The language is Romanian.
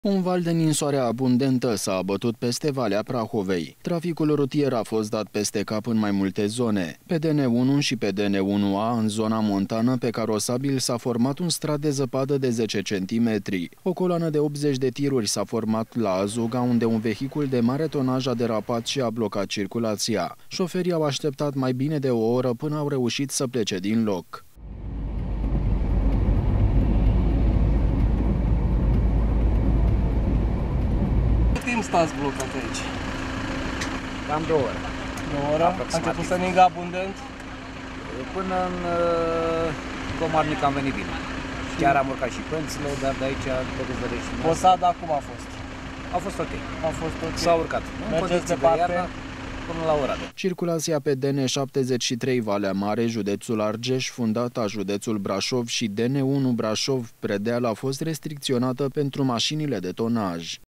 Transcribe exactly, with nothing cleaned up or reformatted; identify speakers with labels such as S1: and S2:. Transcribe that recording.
S1: Un val de ninsoare abundentă s-a abătut peste Valea Prahovei. Traficul rutier a fost dat peste cap în mai multe zone. Pe D N unu și pe D N unu A, în zona montană, pe carosabil s-a format un strat de zăpadă de zece centimetri. O coloană de optzeci de tiruri s-a format la Azuga, unde un vehicul de mare tonaj a derapat și a blocat circulația. Șoferii au așteptat mai bine de o oră până au reușit să plece din loc.
S2: Cât timp stați blocat aici?
S3: Cam două ore.
S2: Două ore? A început să ningă abundent?
S3: Până în uh, Comarnic am venit bine. Chiar am urcat și pânțile, dar de aici, puteți vedea și noi.
S2: Posada cum a fost?
S3: A fost ok.
S2: A fost ok.
S3: S-a urcat. În condiții de iarnă, până la Oradea.
S1: Circulația pe D N șaptezeci și trei Valea Mare, județul Argeș, Fundata, județul Brașov și D N unu Brașov, Predeal a fost restricționată pentru mașinile de tonaj.